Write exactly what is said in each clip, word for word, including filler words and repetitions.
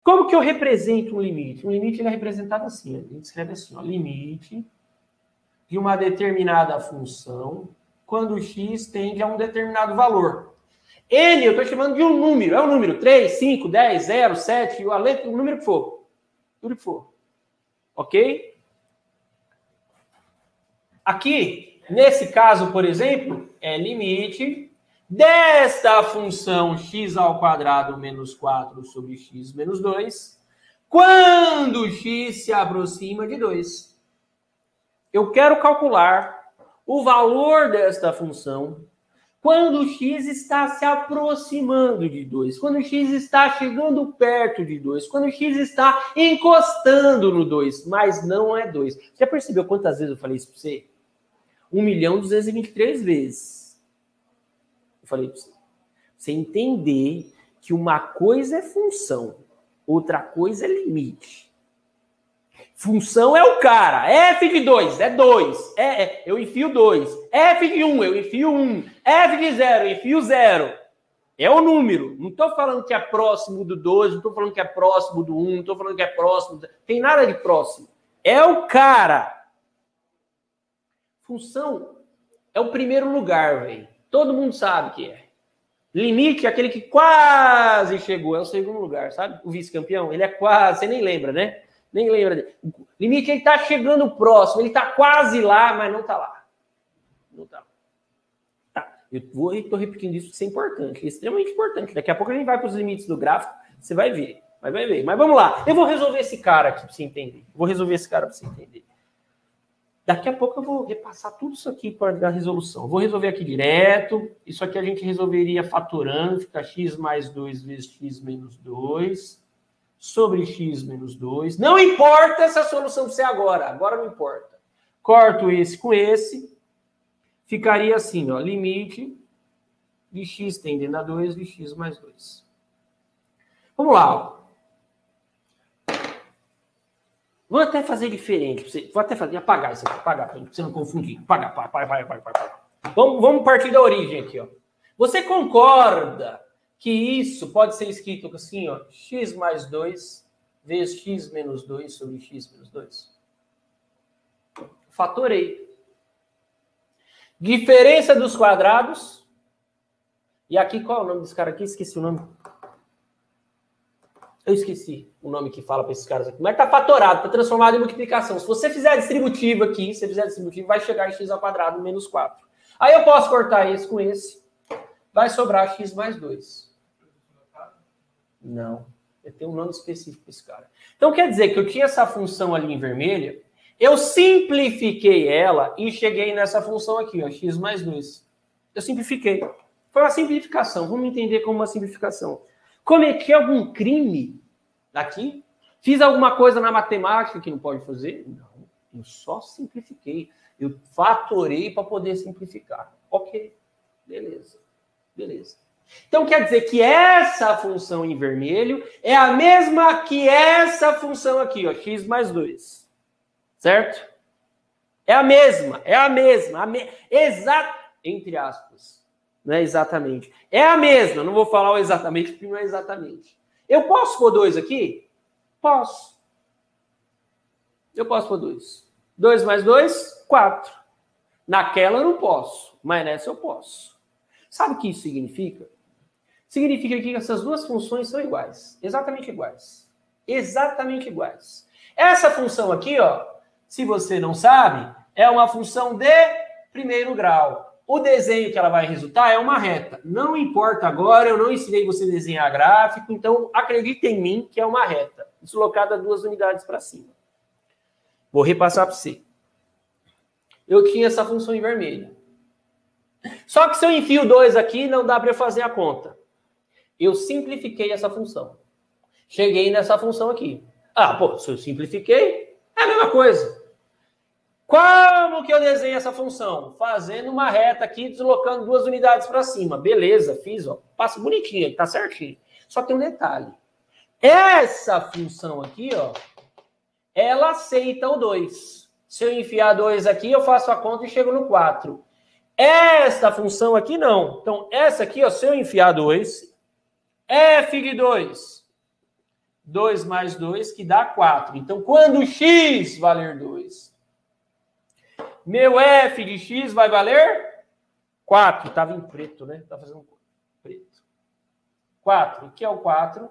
Como que eu represento um limite? Um limite ele é representado assim, a gente escreve assim, ó, limite de uma determinada função quando x tende a um determinado valor. N, eu estou chamando de um número, é um número, três, cinco, dez, zero, sete, a letra, o número que for. Tudo que for. Ok? Aqui, nesse caso, por exemplo, é limite desta função x ao quadrado menos quatro sobre x menos dois, quando x se aproxima de dois. Eu quero calcular o valor desta função quando x está se aproximando de dois, quando x está chegando perto de dois, quando x está encostando no dois, mas não é dois. Já percebeu quantas vezes eu falei isso para você? um milhão duzentos e vinte e três vezes. Eu falei para você. Você entender que uma coisa é função, outra coisa é limite. Função é o cara. F de dois é dois. É, é, eu enfio dois. F de um, eu enfio um. F de zero, eu enfio zero. É o número. Não estou falando que é próximo do dois, não estou falando que é próximo do um, não estou falando que é próximo. Do... Tem nada de próximo. É o cara. Função é o primeiro lugar, velho. Todo mundo sabe que é. Limite é aquele que quase chegou. É o segundo lugar, sabe? O vice-campeão, ele é quase. Você nem lembra, né? Nem lembra dele. O limite, ele tá chegando próximo. Ele tá quase lá, mas não tá lá. Não tá. Tá. Eu vou, eu tô repetindo isso, porque isso é importante. É extremamente importante. Daqui a pouco a gente vai para os limites do gráfico. Você vai ver. Mas vai ver. Mas vamos lá. Eu vou resolver esse cara aqui para você entender. Vou resolver esse cara para você entender. Daqui a pouco eu vou repassar tudo isso aqui para dar resolução. Eu vou resolver aqui direto. Isso aqui a gente resolveria fatorando. Fica x mais dois vezes x menos dois. Sobre x menos dois. Não importa essa solução ser agora. Agora não importa. Corto esse com esse. Ficaria assim, ó. Limite de x tendendo a dois de x mais dois. Vamos lá, ó. Vou até fazer diferente. Vou até fazer, apagar isso aqui. Apagar, para você não confundir. Apagar, apagar, apagar, apagar, apagar. Vamos, vamos partir da origem aqui, ó. Você concorda que isso pode ser escrito assim, ó, x mais dois vezes x menos dois sobre x menos dois? Fatorei. Diferença dos quadrados. E aqui, qual é o nome desse cara aqui? Esqueci o nome. Eu esqueci o nome que fala para esses caras aqui. Mas está fatorado, está transformado em multiplicação. Se você fizer distributivo aqui, se você fizer distributivo, vai chegar em x ao quadrado menos quatro. Aí eu posso cortar esse com esse. Vai sobrar x mais dois. Não. Eu tenho um nome específico para esse cara. Então quer dizer que eu tinha essa função ali em vermelha, eu simplifiquei ela e cheguei nessa função aqui, ó, x mais dois. Eu simplifiquei. Foi uma simplificação. Vamos entender como uma simplificação. Cometi algum crime aqui? Fiz alguma coisa na matemática que não pode fazer? Não. Eu só simplifiquei. Eu fatorei para poder simplificar. Ok. Beleza. Beleza. Então, quer dizer que essa função em vermelho é a mesma que essa função aqui, ó, x mais dois. Certo? É a mesma, é a mesma. A me... Exato, entre aspas. Não é exatamente. É a mesma, não vou falar o exatamente, porque não é exatamente. Eu posso pôr dois aqui? Posso. Eu posso pôr dois. dois mais dois, quatro. Naquela eu não posso, mas nessa eu posso. Sabe o que isso significa? Significa que essas duas funções são iguais. Exatamente iguais. Exatamente iguais. Essa função aqui, ó, se você não sabe, é uma função de primeiro grau. O desenho que ela vai resultar é uma reta. Não importa agora, eu não ensinei você a desenhar gráfico, então acredita em mim que é uma reta. Deslocada duas unidades para cima. Vou repassar para você. Eu tinha essa função em vermelho. Só que se eu enfio dois aqui, não dá para eu fazer a conta. Eu simplifiquei essa função. Cheguei nessa função aqui. Ah, pô, se eu simplifiquei, é a mesma coisa. Como que eu desenho essa função? Fazendo uma reta aqui, deslocando duas unidades para cima. Beleza, fiz, ó. Passa bonitinho, tá certinho. Só tem um detalhe. Essa função aqui, ó, ela aceita o dois. Se eu enfiar dois aqui, eu faço a conta e chego no quatro. Essa função aqui, não. Então, essa aqui, ó, se eu enfiar dois, f de dois dois mais dois, que dá quatro. Então, quando x valer dois, meu f de x vai valer quatro. Estava em preto, né? Estava fazendo preto. quatro. O que é o quatro?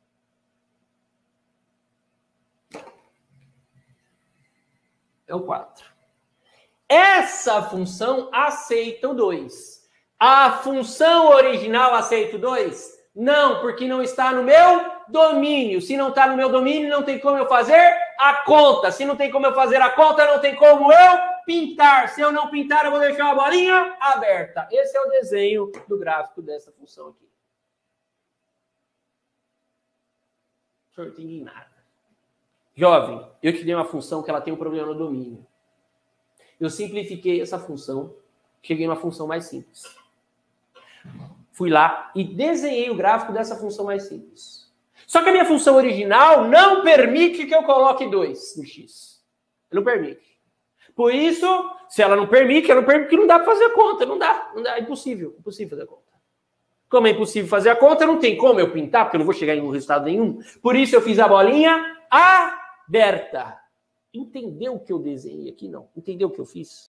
É o quatro. Essa função aceita o dois. A função original aceita o dois? Não, porque não está no meu domínio. Se não está no meu domínio, não tem como eu fazer a conta. Se não tem como eu fazer a conta, não tem como eu pintar. Se eu não pintar, eu vou deixar a bolinha aberta. Esse é o desenho do gráfico dessa função aqui. O senhor tem nada. Jovem, eu te dei uma função que ela tem um problema no domínio. Eu simplifiquei essa função, cheguei numa função mais simples. Fui lá e desenhei o gráfico dessa função mais simples. Só que a minha função original não permite que eu coloque dois no x. Não permite. Por isso, se ela não permite, ela não permite porque não dá para fazer a conta. Não dá, não dá, é impossível. Impossível fazer a conta. Como é impossível fazer a conta, não tem como eu pintar, porque eu não vou chegar em um resultado nenhum. Por isso eu fiz a bolinha aberta. Entendeu o que eu desenhei aqui? Não. Entendeu o que eu fiz?